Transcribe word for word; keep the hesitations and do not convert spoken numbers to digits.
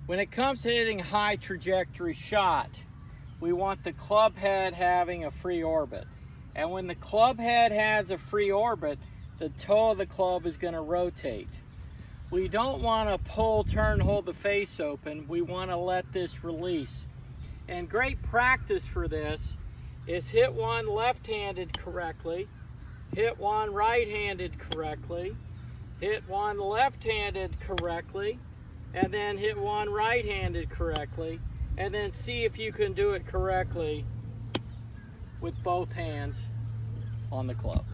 When it comes to hitting high trajectory shot, we want the club head having a free orbit. And when the club head has a free orbit, the toe of the club is going to rotate. We don't want to pull, turn, hold the face open. We want to let this release. And great practice for this is hit one left-handed correctly, hit one right-handed correctly, hit one left-handed correctly, and then hit one right-handed correctly, and then see if you can do it correctly with both hands on the club.